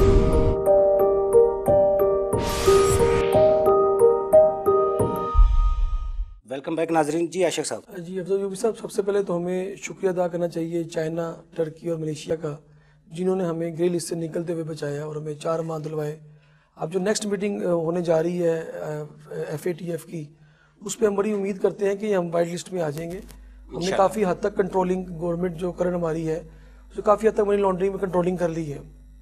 Welcome back ناظرین. جی عاشق صاحب. جی افضل یوبی صاحب، سب سے پہلے تو ہمیں شکریہ ادا کرنا چاہیے چائنا، ٹرکی اور ملیشیا کا، جنہوں نے ہمیں گرے لسٹ سے نکلتے ہوئے بچایا اور ہمیں 4 ماہ دلوائے. اب جو نیکسٹ میٹنگ ہونے جا رہی ہے FATF کی، اس پہ ہم بڑی امید کرتے ہیں کہ ہم وائٹ لسٹ میں آ جائیں گے. ہم نے کافی حد تک کنٹرولنگ گورنمنٹ جو کرنٹ ہماری ہے جو کافی حد تک منی لانڈرنگ میں کنٹرولنگ کر لی ہے.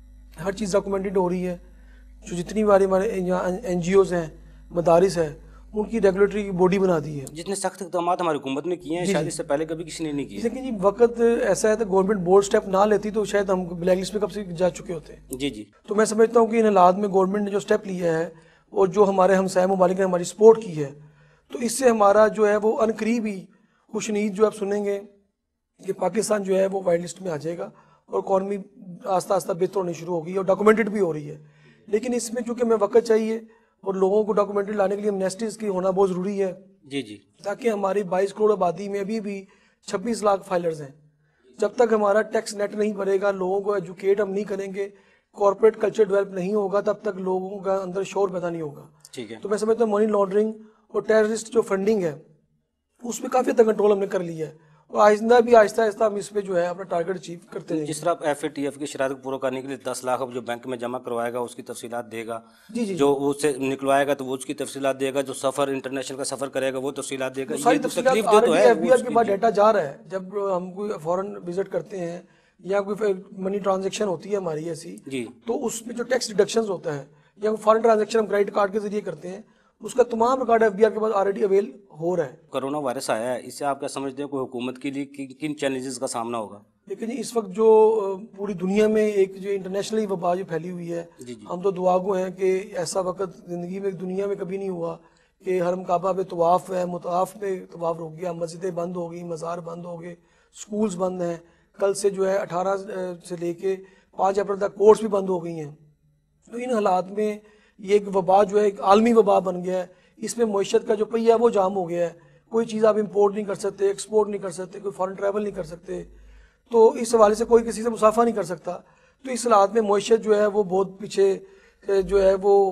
ہر چیز ڈاکومنٹڈ ہو رہی ہے. جو جتنی باری ہمارے یہاں NGOs ہیں، مدارس ہیں، ان کی ریگولیٹری باڈی بنا دی ہے. جتنے سخت اقدامات ہماری حکومت نے کیے ہیں شاید اس سے پہلے کبھی کسی نے نہیں کیے. لیکن جی وقت ایسا ہے تو گورنمنٹ بولڈ سٹیپ نہ لیتی تو شاید ہم بلیک لسٹ میں کب سے جا چکے ہوتے ہیں. جی. تو میں سمجھتا ہوں کہ ان حالات میں گورنمنٹ نے جو سٹیپ لیا ہے اور جو ہمارے ہمسائے ممالک نے ہماری سپورٹ کی ہے، تو اس سے ہمارا جو ہے وہ عنقریب ہی خوشنید جو آپ سنیں گے کہ پاکستان جو ہے وہ وائٹ لسٹ میں آ جائے گا اور اکانومی آہستہ آہستہ بہتر ہونی شروع ہوگی اور ڈاکومنٹڈ بھی ہو رہی ہے. لیکن اس میں چونکہ ہمیں وقت چاہیے اور لوگوں کو ڈاکومنٹڈ لانے کے لیے امنیسٹیز کی ہونا بہت ضروری ہے. جی. تاکہ ہماری 22 کروڑ آبادی میں ابھی بھی 26 لاکھ فائلرز ہیں. جب تک ہمارا ٹیکس نیٹ نہیں بڑھے گا، لوگوں کو ایجوکیٹ ہم نہیں کریں گے، کارپوریٹ کلچر ڈیولپ نہیں ہوگا، تب تک لوگوں کا اندر شعور پیدا نہیں ہوگا. ٹھیک ہے. تو میں سمجھتا ہوں منی لانڈرنگ اور ٹیررسٹ جو فنڈنگ ہے اس پہ کافی حد تک کنٹرول ہم نے کر لیا ہے اور آئندہ بھی آہستہ آہستہ ہم اس پہ جو ہے اپنا ٹارگیٹ اچیو کرتے ہیں. جس طرح FATF کی شرائط کو پورا کرنے کے لیے 10 لاکھ اب جو بینک میں جمع کروائے گا اس کی تفصیلات دے گا. جی. جو اس سے نکلوائے گا تو وہ اس کی تفصیلات دے گا. جو سفر انٹرنیشنل کا سفر کرے گا وہ تفصیلات دے گا. ساری یہ تفصیلات تکلیف دہ تو ہے. FBR کے بعد ڈیٹا جا رہا ہے. جب ہم کوئی فورن وزٹ کرتے ہیں یا کوئی منی ٹرانزیکشن ہوتی ہے ہماری ایسی، تو اس میں جو ٹیکس ڈیڈکشنز ہوتا ہے یا فورن ٹرانزیکشن ہم کریڈٹ کارڈ کے ذریعے کرتے ہیں، اس کا تمام ریکارڈ FBR کے بعد آلریڈی اویل ہو رہا ہے. کرونا وائرس آیا ہے، اس سے آپ کیا سمجھتے ہیں کوئی حکومت کے لیے کن چیلنجز کا سامنا ہوگا؟ لیکن جی اس وقت جو پوری دنیا میں ایک جو انٹرنیشنلی وبا جو پھیلی ہوئی ہے، ہم تو دعا گو ہیں کہ ایسا وقت زندگی میں دنیا میں کبھی نہیں ہوا کہ حرم کعبہ پہ طواف ہے، مطاف میں طواف رک گیا، مسجدیں بند ہو گئی، مزار بند ہو گئے، سکولز بند ہیں. کل سے جو ہے 18 سے لے کے 5 اپریل تک کورس بھی بند ہو گئی ہیں. تو ان حالات میں یہ ایک وبا جو ہے ایک عالمی وبا بن گیا ہے. اس میں معیشت کا جو پہیہ وہ جام ہو گیا ہے. کوئی چیز آپ امپورٹ نہیں کر سکتے، ایکسپورٹ نہیں کر سکتے، کوئی فارن ٹریول نہیں کر سکتے. تو اس حوالے سے کوئی کسی سے مسافہ نہیں کر سکتا. تو اس حالات میں معیشت جو ہے وہ بہت پیچھے جو ہے وہ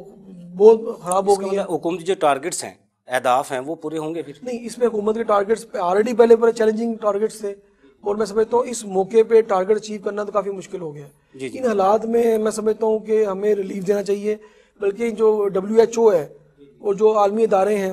بہت خراب ہو گئی ہے. حکومتی جو ٹارگٹس ہیں، اہداف ہیں، وہ پورے ہوں گے پھر؟ نہیں، اس میں حکومت کے ٹارگٹس آلریڈی پہلے بڑے چیلنجنگ ٹارگٹس تھے اور میں سمجھتا ہوں اس موقع پہ ٹارگٹ اچیو کرنا تو کافی مشکل ہو گیا. ان حالات میں میں سمجھتا ہوں کہ ہمیں ریلیف دینا چاہیے. بلکہ جو WHO ہے اور جو عالمی ادارے ہیں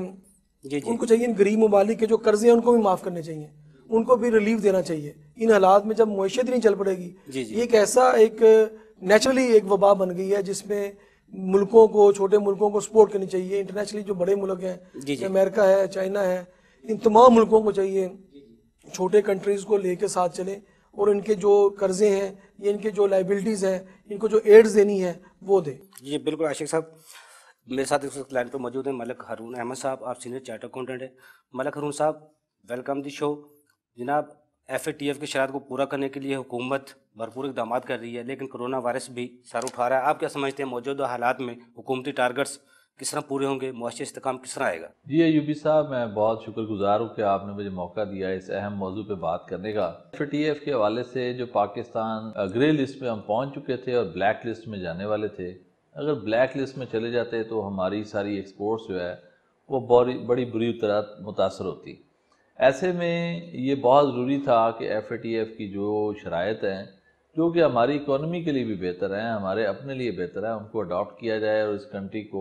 ان کو چاہیے ان غریب ممالک کے جو قرضے ہیں ان کو بھی معاف کرنے چاہیے، ان کو بھی ریلیف دینا چاہیے. ان حالات میں جب معیشت ہی نہیں چل پڑے گی، یہ ایک ایسا ایک نیچرلی ایک وبا بن گئی ہے جس میں ملکوں کو، چھوٹے ملکوں کو سپورٹ کرنی چاہیے. انٹرنیشنلی جو بڑے ملک ہیں، امریکہ ہے، چائنا ہے، ان تمام ملکوں کو چاہیے چھوٹے کنٹریز کو لے کے ساتھ چلیں اور ان کے جو قرضے ہیں یا ان کے جو لائبلٹیز ہیں، ان کو جو ایڈز دینی ہے وہ دیں. جی بالکل. عاشق صاحب میرے ساتھ اس وقت لائن پہ موجود ہیں ملک ہارون احمد صاحب. آپ سینئر چارٹر اکاؤنٹنٹ ہیں. ملک ہارون صاحب، ویلکم دی شو. جناب FATF کی شرائط کو پورا کرنے کے لیے حکومت بھرپور اقدامات کر رہی ہے، لیکن کرونا وائرس بھی سر اٹھا رہا ہے. آپ کیا سمجھتے ہیں موجودہ حالات میں حکومتی ٹارگٹس کس طرح پورے ہوں گے، معاشی استحکام کس طرح آئے گا؟ جی ایوبی صاحب، میں بہت شکر گزار ہوں کہ آپ نے مجھے موقع دیا اس اہم موضوع پہ بات کرنے کا. FATF کے حوالے سے جو پاکستان گرے لسٹ میں ہم پہنچ چکے تھے اور بلیک لسٹ میں جانے والے تھے، اگر بلیک لسٹ میں چلے جاتے تو ہماری ساری ایکسپورٹس جو ہے وہ بڑی بری طرح متاثر ہوتی. ایسے میں یہ بہت ضروری تھا کہ FATF کی جو شرائط ہیں جو کہ ہماری اکانومی کے لیے بھی بہتر ہیں، ہمارے اپنے لیے بہتر ہیں، ان کو اڈاپٹ کیا جائے اور اس کنٹری کو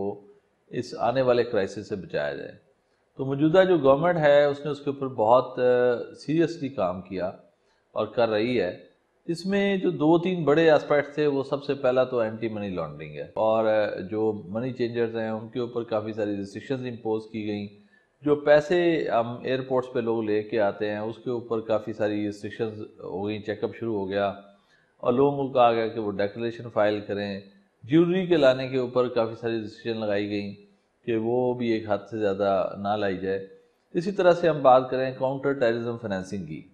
اس آنے والے کرائسس سے بچایا جائے. تو موجودہ جو گورنمنٹ ہے اس نے اس کے اوپر بہت سیریسلی کام کیا اور کر رہی ہے. اس میں جو 2-3 بڑے اسپیکٹس تھے، وہ سب سے پہلا تو اینٹی منی لانڈرنگ ہے اور جو منی چینجرز ہیں ان کے اوپر کافی ساری ریسٹرکشنز امپوز کی گئیں. جو پیسے ہم ایئرپورٹس پہ لوگ لے کے آتے ہیں اس کے اوپر کافی ساری ریسٹرکشنز ہو گئیں، چیک اپ شروع ہو گیا اور لوگوں کو کہا گیا کہ وہ ڈیکلریشن فائل کریں. جیولری کے لانے کے اوپر کافی ساری ریسٹرکشن لگائی گئیں کہ وہ بھی ایک حد سے زیادہ نہ لائی جائے. اسی طرح سے ہم بات کریں کاؤنٹر ٹیررزم فنانسنگ کی.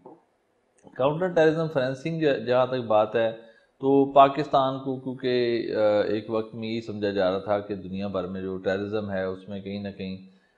کاؤنٹر ٹیررزم فنانسنگ جہاں تک بات ہے تو پاکستان کو کیونکہ ایک وقت میں یہ سمجھا جا رہا تھا کہ دنیا بھر میں جو ٹیررزم ہے اس میں کہیں نہ کہیں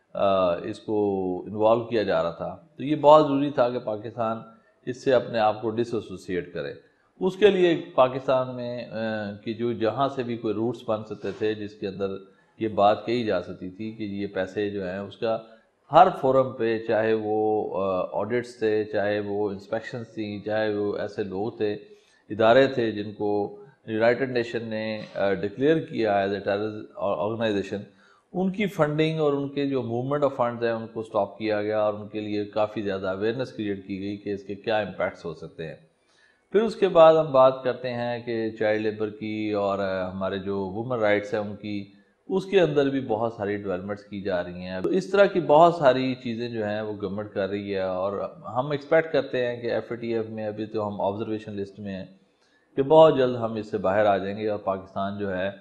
اس کو انوالو کیا جا رہا تھا، تو یہ بہت ضروری تھا کہ پاکستان اس سے اپنے آپ کو ڈس ایسوسیٹ کرے. اس کے لیے پاکستان میں کہ جو جہاں سے بھی کوئی روٹس بن سکتے تھے جس کے اندر یہ بات کہی جا سکتی تھی کہ یہ پیسے جو ہیں اس کا ہر فورم پہ، چاہے وہ آڈٹس تھے، چاہے وہ انسپیکشنز تھیں، چاہے وہ ایسے لوگ تھے، ادارے تھے جن کو یونائٹڈ نیشن نے ڈکلیئر کیا ایز اے ٹیررسٹ آرگنائزیشن، ان کی فنڈنگ اور ان کے جو موومنٹ آف فنڈز ہیں ان کو سٹاپ کیا گیا، اور ان کے لیے کافی زیادہ اویئرنیس کریٹ کی گئی کہ اس کے کیا امپیکٹس ہو سکتے ہیں۔ پھر اس کے بعد ہم بات کرتے ہیں کہ چائلڈ لیبر کی اور ہمارے جو وومن رائٹس ہیں ان کی، اس کے اندر بھی بہت ساری ڈیولپمنٹس کی جا رہی ہیں۔ تو اس طرح کی بہت ساری چیزیں جو ہیں وہ گورنمنٹ کر رہی ہے، اور ہم ایکسپیکٹ کرتے ہیں کہ ایف اے ٹی ایف میں ابھی تو ہم آبزرویشن لسٹ میں ہیں کہ بہت جلد ہم اس سے باہر آ جائیں گے، اور پاکستان جو ہے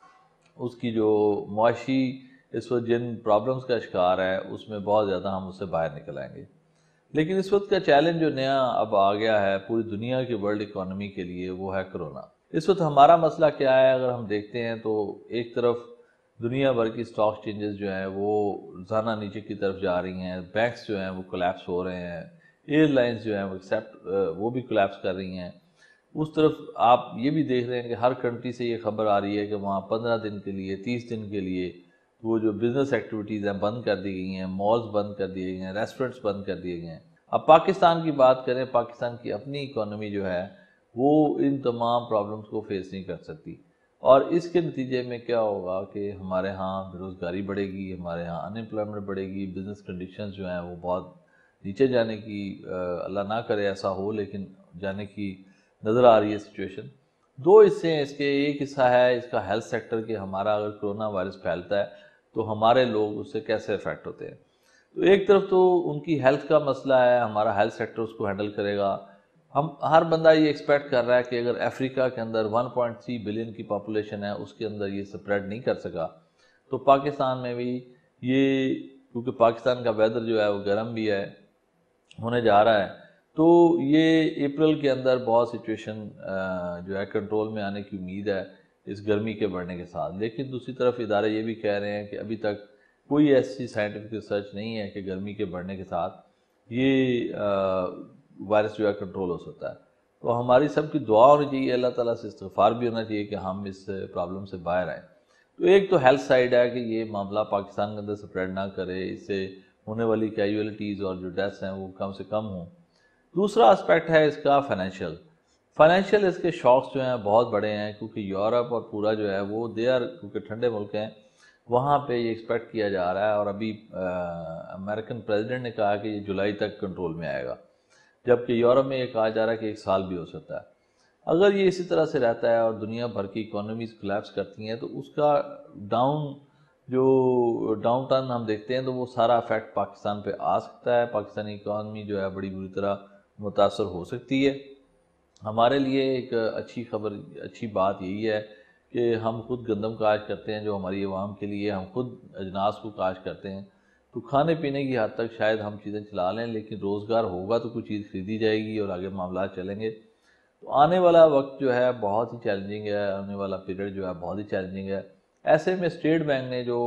اس کی جو معاشی اس وقت جن پرابلمس کا شکار ہے اس میں بہت زیادہ ہم اس سے باہر نکل آئیں گے۔ لیکن اس وقت کا چیلنج جو نیا اب آ گیا ہے پوری دنیا کی ورلڈ اکانومی کے لیے، وہ ہے کرونا۔ اس وقت ہمارا مسئلہ کیا ہے؟ اگر ہم دیکھتے ہیں تو ایک طرف دنیا بھر کی اسٹاک چینجز جو ہیں وہ روزانہ نیچے کی طرف جا رہی ہیں، بینکس جو ہیں وہ کولیپس ہو رہے ہیں، ایئر لائنز جو ہیں وہ بھی کولیپس کر رہی ہیں۔ اس طرف آپ یہ بھی دیکھ رہے ہیں کہ ہر کنٹری سے یہ خبر آ رہی ہے کہ وہاں 15 دن کے لیے، 30 دن کے لیے وہ جو بزنس ایکٹیویٹیز ہیں بند کر دی گئی ہیں، مالز بند کر دیے گئے ہیں، ریسٹورنٹس بند کر دیے گئے ہیں۔ اب پاکستان کی بات کریں، پاکستان کی اپنی اکانومی جو ہے وہ ان تمام پرابلمس کو فیس نہیں کر سکتی، اور اس کے نتیجے میں کیا ہوگا کہ ہمارے ہاں بے روزگاری بڑھے گی، ہمارے ہاں ان امپلائمنٹ بڑھے گی، بزنس کنڈیشنز جو ہیں وہ بہت نیچے جانے کی، اللہ نہ کرے ایسا ہو، لیکن جانے کی نظر آ رہی ہے سچویشن۔ دو حصے ہیں اس کے، ایک حصہ ہے اس کا ہیلتھ سیکٹر کہ ہمارا اگر کرونا وائرس پھیلتا ہے تو ہمارے لوگ اس سے کیسے افیکٹ ہوتے ہیں۔ تو ایک طرف تو ان کی ہیلتھ کا مسئلہ ہے، ہمارا ہیلتھ سیکٹر اس کو ہینڈل کرے گا۔ ہم ہر بندہ یہ ایکسپیکٹ کر رہا ہے کہ اگر افریقہ کے اندر 1.3 بلین کی پاپولیشن ہے، اس کے اندر یہ سپریڈ نہیں کر سکا، تو پاکستان میں بھی یہ، کیونکہ پاکستان کا ویدر جو ہے وہ گرم بھی ہے، ہونے جا رہا ہے، تو یہ اپریل کے اندر بہت سچویشن جو ہے کنٹرول میں آنے کی امید ہے اس گرمی کے بڑھنے کے ساتھ۔ لیکن دوسری طرف ادارے یہ بھی کہہ رہے ہیں کہ ابھی تک کوئی ایسی سائنٹیفک ریسرچ نہیں ہے کہ گرمی کے بڑھنے کے ساتھ یہ وائرس جو ہے کنٹرول ہو سکتا ہے۔ تو ہماری سب کی دعا ہونی چاہیے، اللہ تعالیٰ سے استغفار بھی ہونا چاہیے کہ ہم اس پرابلم سے باہر آئیں۔ تو ایک تو ہیلتھ سائیڈ ہے کہ یہ معاملہ پاکستان کے اندر سپریڈ نہ کرے، اس سے ہونے والی کیجویلٹیز اور جو ڈیتھس ہیں وہ کم سے کم ہوں۔ دوسرا اسپیکٹ ہے اس کا فائنینشیل اس کے شاکس جو ہیں بہت بڑے ہیں، کیونکہ یورپ اور پورا جو ہے وہ کیونکہ ٹھنڈے ملک ہیں، وہاں پہ یہ ایکسپیکٹ کیا جا رہا ہے، اور ابھی امریکن پریزیڈنٹ نے کہا کہ یہ جولائی تک کنٹرول میں آئے گا، جبکہ یورپ میں یہ کہا جا رہا ہے کہ 1 سال بھی ہو سکتا ہے۔ اگر یہ اسی طرح سے رہتا ہے اور دنیا بھر کی اکانومیز کولیپس کرتی ہیں تو اس کا ڈاؤن ٹرن ہم دیکھتے ہیں تو وہ سارا افیکٹ پاکستان پہ آ سکتا ہے، پاکستانی اکانومی جو ہے بڑی بری طرح متاثر ہو سکتی ہے۔ ہمارے لیے ایک اچھی بات یہی ہے کہ ہم خود گندم کاشت کرتے ہیں، جو ہماری عوام کے لیے، ہم خود اجناس کو کاشت کرتے ہیں، تو کھانے پینے کی حد تک شاید ہم چیزیں چلا لیں، لیکن روزگار ہوگا تو کوئی چیز خریدی جائے گی اور آگے معاملات چلیں گے۔ تو آنے والا وقت جو ہے بہت ہی چیلنجنگ ہے، آنے والا پیریڈ جو ہے بہت ہی چیلنجنگ ہے۔ ایسے میں اسٹیٹ بینک نے جو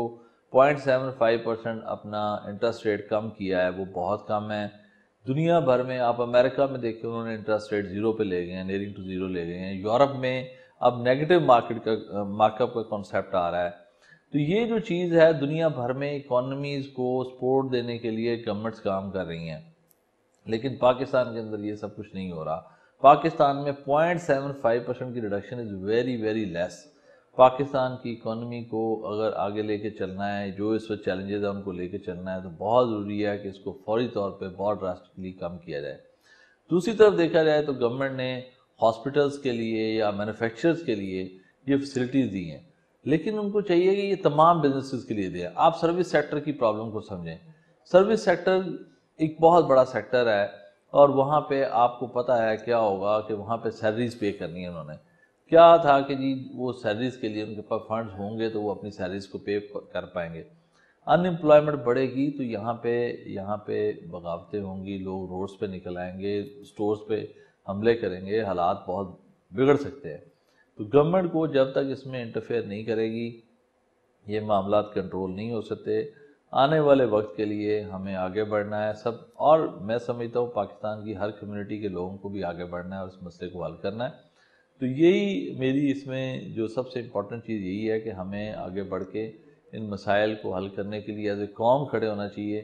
0.75% اپنا انٹرسٹ ریٹ کم کیا ہے وہ بہت کم ہے۔ دنیا بھر میں آپ امریکہ میں دیکھیں، انہوں نے انٹرسٹ ریٹ 0 پہ لے گئے ہیں، نیئرنگ ٹو 0 لے گئے ہیں۔ یورپ میں اب نیگیٹو مارک اپ کا کنسیپٹ آ رہا ہے۔ تو یہ جو چیز ہے، دنیا بھر میں اکانومیز کو سپورٹ دینے کے لیے گورنمنٹس کام کر رہی ہیں، لیکن پاکستان کے اندر یہ سب کچھ نہیں ہو رہا۔ پاکستان میں 0.75% کی reduction is very very less. Pakistan کی اکانومی کو اگر آگے لے کے چلنا ہے، جو اس وقت چیلنجز ہیں ان کو لے کے چلنا ہے، تو بہت ضروری ہے کہ اس کو فوری طور پہ بہت ڈراسٹکلی کم کیا جائے۔ دوسری طرف دیکھا جائے تو گورنمنٹ نے ہاسپٹلس کے لیے یا مینوفیکچررز کے لیے یہ فیسلٹیز دی ہیں، لیکن ان کو چاہیے کہ یہ تمام بزنسز کے لیے دیں۔ آپ سروس سیکٹر کی پرابلم کو سمجھیں۔ سروس سیکٹر ایک بہت بڑا سیکٹر ہے، اور وہاں پہ آپ کو پتہ ہے کیا ہوگا کہ وہاں پہ سیلریز پے کرنی ہے۔ انہوں نے کیا تھا کہ جی وہ سیلریز کے لیے ان کے پاس فنڈز ہوں گے تو وہ اپنی سیلریز کو پے کر پائیں گے۔ ان امپلائمنٹ بڑھے گی تو یہاں پہ بغاوتیں ہوں گی، لوگ روڈز پہ نکل آئیں گے، سٹورز پہ حملے کریں گے، حالات بہت بگڑ سکتے ہیں۔ تو گورنمنٹ کو جب تک اس میں انٹرفیئر نہیں کرے گی، یہ معاملات کنٹرول نہیں ہو سکتے۔ آنے والے وقت کے لیے ہمیں آگے بڑھنا ہے سب، اور میں سمجھتا ہوں پاکستان کی ہر کمیونٹی کے لوگوں کو بھی آگے بڑھنا ہے اور اس مسئلے کو حل کرنا ہے. تو یہی میری اس میں جو سب سے امپورٹنٹ چیز یہی ہے کہ ہمیں آگے بڑھ کے ان مسائل کو حل کرنے کے لیے ایز اے قوم کھڑے ہونا چاہیے.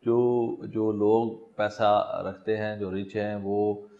جو لوگ پیسہ رکھتے ہیں، جو ریچ ہیں، وہ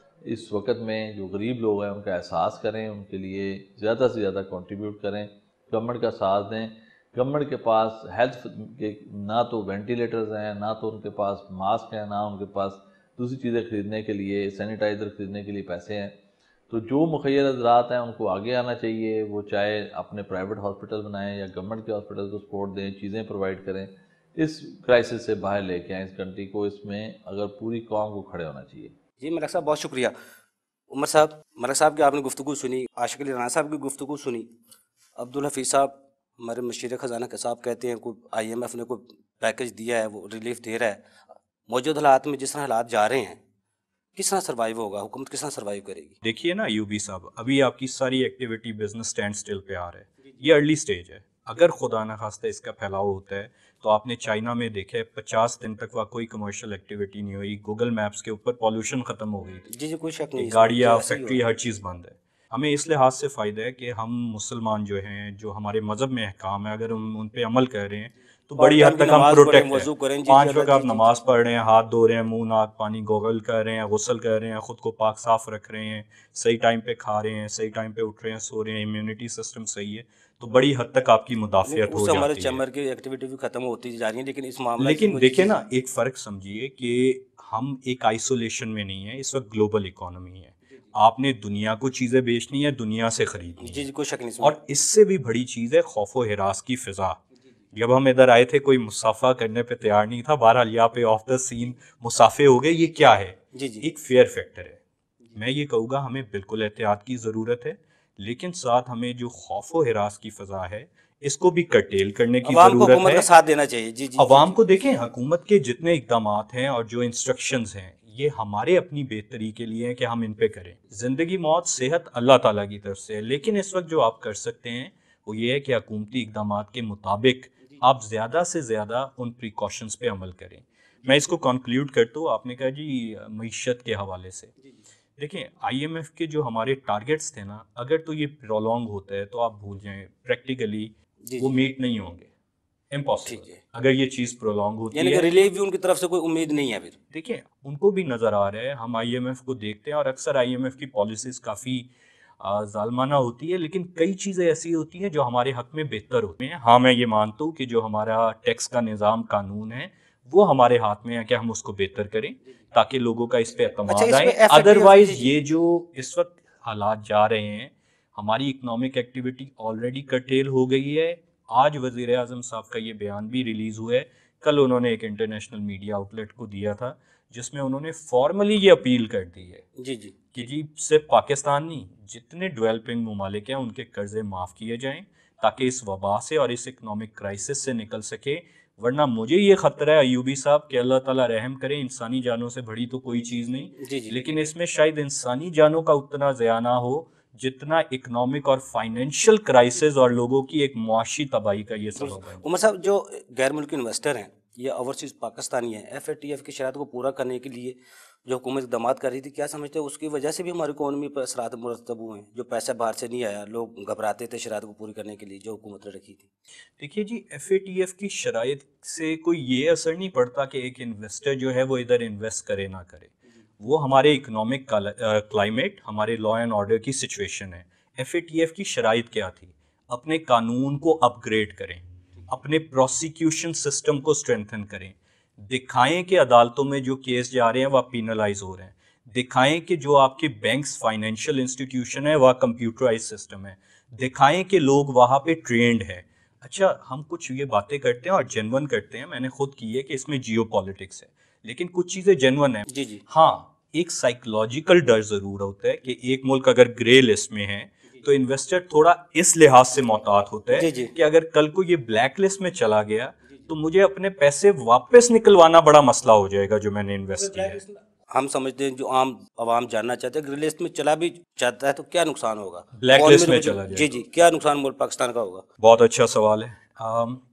اس وقت میں جو غریب لوگ ہیں ان کا احساس کریں، ان کے لیے زیادہ سے زیادہ کنٹریبیوٹ کریں، گورنمنٹ کا ساتھ دیں. گورنمنٹ کے پاس ہیلتھ کے نہ تو وینٹیلیٹرز ہیں، نہ تو ان کے پاس ماسک ہیں، نہ ان کے پاس دوسری چیزیں خریدنے کے لیے، سینیٹائزر خریدنے کے لیے پیسے ہیں. تو جو مخیر حضرات ہیں ان کو آگے آنا چاہیے، وہ چاہے اپنے پرائیویٹ ہاسپٹل بنائیں یا گورنمنٹ کے ہاسپٹل کو سپورٹ دیں، چیزیں پرووائڈ کریں، اس کرائسس سے باہر لے کے آئیں اس کنٹری کو. اس میں اگر پوری قوم کو کھڑے ہونا چاہیے. جی ملک صاحب بہت شکریہ. عمر صاحب، ملک صاحب کی آپ نے گفتگو سنی، عاشق علی رانا صاحب کی گفتگو سنی، عبدالحفیظ صاحب ہمارے مشیر خزانہ کے صاحب کہتے ہیں کوئی IMF نے کوئی پیکج دیا ہے، وہ ریلیف دے رہا ہے. موجود حالات میں جس طرح حالات جا رہے ہیں کس طرح سروائیو ہوگا، حکومت کس طرح سروائیو کرے گی؟ دیکھیے نا ایوبی صاحب، ابھی آپ کی ساری ایکٹیویٹی بزنس سٹینڈ سٹل پہ آ رہا ہے، یہ ارلی سٹیج ہے. اگر خدا نخواستہ اس کا پھیلاؤ ہوتا ہے تو آپ نے چائنا میں دیکھا ہے 50 دن تک وہاں کوئی کمرشل ایکٹیویٹی نہیں ہوئی، گوگل میپس کے اوپر پالوشن ختم ہو گئی تھی. جی کوئی شک نہیں، گاڑیاں، فیکٹری، ہر چیز بند ہے. ہمیں اس لحاظ سے فائدہ ہے کہ ہم مسلمان جو ہیں، جو ہمارے مذہب میں احکام ہے، اگر ہم ان پہ عمل کر رہے ہیں تو بڑی حد تک ہم پروٹیکٹ ہیں. 5 وقت آپ نماز پڑھ رہے ہیں، ہاتھ دھو رہے ہیں، منہ ناک پانی گوگل کر رہے ہیں، غسل کر رہے ہیں، خود کو پاک صاف رکھ رہے ہیں، صحیح ٹائم پہ کھا رہے ہیں، صحیح ٹائم پہ اٹھ رہے ہیں، سو رہے ہیں، امیونٹی سسٹم صحیح ہے، تو بڑی حد تک آپ کی مدافعت ہو ہمارے جاتی ہے. چیمبر کی ایکٹیویٹی بھی ختم ہوتی جا رہی ہے، لیکن اس معاملہ لیکن دیکھیں نا، ایک فرق سمجھیے کہ ہم ایک آئسولیشن میں نہیں ہیں، اس وقت گلوبل اکانومی ہے. آپ نے دنیا کو چیزیں بیچنی ہے، دنیا سے خریدنی ہے. کوئی شک نہیں. اور اس سے بھی بڑی چیز ہے خوف و ہراس کی فضا. جب ہم ادھر آئے تھے کوئی مصافحہ کرنے پہ تیار نہیں تھا، بہرحال یہاں پہ آف دا سین مصافحے ہو گئے. یہ کیا ہے؟ ایک فیئر فیکٹر ہے. میں یہ کہوں گا ہمیں بالکل احتیاط کی ضرورت ہے، لیکن ساتھ ہمیں جو خوف و ہراس کی فضا ہے اس کو بھی کرٹیل کرنے کی ضرورت ہے. عوام کو حکومت کا ساتھ دینا چاہیے. عوام کو دیکھیں، حکومت کے جتنے اقدامات ہیں اور جو انسٹرکشنز ہیں یہ ہمارے اپنی بہتری کے لیے ہیں کہ ہم ان پہ کریں. زندگی، موت، صحت اللہ تعالیٰ کی طرف سے ہے، لیکن اس وقت جو آپ کر سکتے ہیں وہ یہ ہے کہ حکومتی اقدامات کے مطابق آپ زیادہ سے زیادہ ان پریکاشنز پہ عمل کریں. میں اس کو کنکلیوڈ کرتا ہوں. آپ نے کہا جی معیشت کے حوالے سے، دیکھیں IMF کے جو ہمارے ٹارگٹس تھے نا، اگر تو یہ پرولونگ ہوتا ہے تو آپ بھول جائیں، پریکٹیکلی وہ میٹ نہیں ہوں گے، امپاسبل. اگر یہ چیز پرولونگ ہوتی ہے، یعنی کہ ریلیف بھی ان کی طرف سے کوئی امید نہیں ہے. پھر دیکھیں ان کو بھی نظر آ رہا ہے، ہم IMF کو دیکھتے ہیں اور اکثر IMF کی پالیسیز کافی ظالمانہ ہوتی ہے، لیکن کئی چیزیں ایسی ہوتی ہیں جو ہمارے حق میں بہتر ہوتی ہیں. ہاں میں یہ مانتا ہوں کہ جو ہمارا ٹیکس کا نظام، قانون ہے، وہ ہمارے ہاتھ میں ہے کہ ہم اس کو بہتر کریں تاکہ لوگوں کا اس پہ اعتماد آئے. ادروائز یہ جو اس وقت حالات جا رہے ہیں، ہماری اکنامک ایکٹیویٹی آلریڈی کرٹیل ہو گئی ہے. آج وزیر اعظم صاحب کا یہ بیان بھی ریلیز ہوا ہے، کل انہوں نے ایک انٹرنیشنل میڈیا آؤٹ لیٹ کو دیا تھا جس میں انہوں نے فارملی یہ اپیل کر دی ہے کہ جی صرف پاکستان نہیں، جتنے ڈیولپنگ ممالک ہیں ان کے قرضے معاف کیے جائیں تاکہ اس وبا سے اور اس اکنامک کرائسس سے نکل سکے. ورنہ مجھے یہ خطرہ ہے ایوبی صاحب کہ اللہ تعالیٰ رحم کرے، انسانی جانوں سے بڑی تو کوئی چیز نہیں، لیکن اس میں شاید انسانی جانوں کا اتنا ضیاع نہ ہو جتنا اکنامک اور فائنینشیل کرائسس اور لوگوں کی ایک معاشی تباہی کا یہ سبب ہے. عمر صاحب، جو غیر ملکی انویسٹر ہیں یہ اوورسیز پاکستانی ہیں، FATF کی شرائط کو پورا کرنے کے لیے جو حکومت اقدامات کر رہی تھی، کیا سمجھتے ہیں اس کی وجہ سے بھی ہماری اکانومی پر اثرات مرتب ہوئے ہیں؟ جو پیسہ باہر سے نہیں آیا، لوگ گھبراتے تھے شرائط کو پوری کرنے کے لیے جو حکومت نے رکھی تھی. دیکھیے جی، FATF کی شرائط سے کوئی یہ اثر نہیں پڑتا کہ ایک انویسٹر جو ہے وہ ادھر انویسٹ کرے نہ کرے. وہ ہمارے اکنامک کلائمیٹ، ہمارے لا اینڈ آرڈر کی سچویشن ہے. FATF کی شرائط کیا تھی؟ اپنے قانون کو اپ گریڈ کریں، اپنے پروسیکیوشن سسٹم کو اسٹرینتھن کریں، دکھائیں کہ عدالتوں میں جو کیس جا رہے ہیں وہ پینلائز ہو رہے ہیں، دکھائیں کہ جو آپ کے بینکس، فائنینشیل انسٹیٹیوشن ہے وہ کمپیوٹرائز سسٹم ہے، دکھائیں کہ لوگ وہاں پہ ٹرینڈ ہے. اچھا، ہم کچھ یہ باتیں کرتے ہیں اور جینون کرتے ہیں، میں نے خود کی ہے کہ اس میں جیو پالیٹکس ہے، لیکن کچھ چیزیں جینون ہیں. ہاں، ایک سائیکولوجیکل ڈر ضرور ہوتا ہے کہ ایک ملک اگر گرے لسٹ میں ہے تو انویسٹر تھوڑا اس لحاظ سے محتاط ہوتا ہے کہ اگر کل کو یہ بلیک لسٹ میں چلا گیا تو مجھے اپنے پیسے واپس نکلوانا بڑا مسئلہ ہو جائے گا جو میں نے انویسٹ کیا ہے. ہم سمجھتے ہیں جو عام عوام جاننا چاہتے ہیں، گرے لسٹ میں چلا بھی جاتا ہے تو کیا نقصان ہوگا؟ بلیک لسٹ میں چلا جائے جی کیا نقصان ملک پاکستان کا ہوگا؟ بہت اچھا سوال ہے.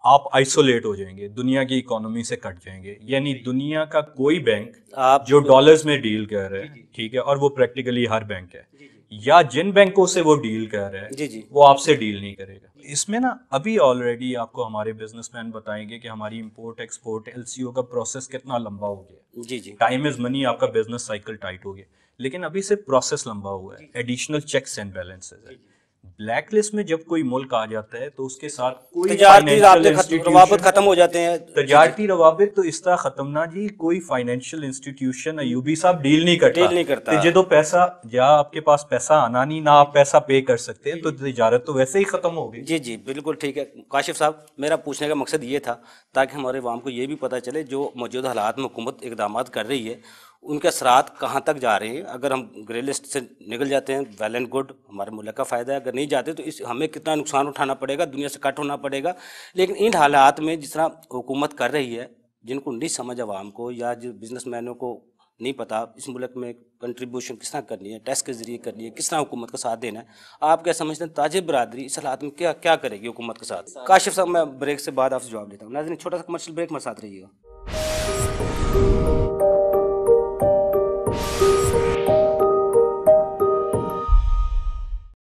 آپ आइसोलेट हो जाएंगे, दुनिया की इकोनॉमी से कट जाएंगे। यानी दुनिया का कोई बैंक आप जो डॉलर्स में डील कर रहा है, ठीक है, और वो प्रैक्टिकली हर बैंक है, या जिन बैंकों से वो डील कर रहा जी है जी वो आपसे डील नहीं करेगा। इसमें ना अभी ऑलरेडी आपको हमारे बिजनेसमैन बताएंगे कि हमारी इंपोर्ट एक्सपोर्ट एलसीओ का प्रोसेस कितना लंबा हो गया। जी जी टाइम इज मनी, आपका बिजनेस साइकिल टाइट हो गया, लेकिन अभी से प्रोसेस लंबा हुआ है। एडिशनल चेक्स एंड बैलेंसेस है। ब्लैक लिस्ट में जब कोई मुल्क आ जाता है तो उसके साथ कोई तजारती फाइनेंशियल रवाबत इंस्टीट्यूशन, खत्म हो जाते हैं। तजारती रवाबित तो इस तरह खत्म ना जी, कोई फाइनेंशियल इंस्टीट्यूशन अयूबी साहब डील नहीं करता। डील नहीं करता। ते जो पैसा, या आपके पास पैसा आना नहीं, ना आप पैसा पे कर सकते हैं, तो तिजारत तो वैसे ही खत्म हो गई। जी जी बिल्कुल ठीक है काशिफ साहब, मेरा पूछने का मकसद ये था ताकि हमारे अवाम को ये भी पता चले जो मौजूदा हालात में हुकूमत इकदाम कर रही है उनके असरात कहाँ तक जा रहे हैं। अगर हम ग्रे लिस्ट से निकल जाते हैं वेल एंड गुड, हमारे मुल्क का फ़ायदा है। अगर नहीं जाते तो इस हमें कितना नुकसान उठाना पड़ेगा, दुनिया से कट होना पड़ेगा। लेकिन इन हालात में जिस तरह हुकूमत कर रही है, जिनको नहीं समझ अवाम को या जो बिजनेसमैनों को नहीं पता इस मुल्क में कंट्रीब्यूशन किस तरह करनी है, टैक्स के ज़रिए करनी है, किस तरह हुकूमत का साथ देना है, आप क्या समझते हैं ताजिर बरादरी इस हालात में क्या क्या करेगी हुकूमत के साथ? काशिफ साहब मैं ब्रेक से बाद आपसे जवाब देता हूँ। नाज़रीन छोटा सा कमर्शियल ब्रेक मेरे साथ रहिएगा।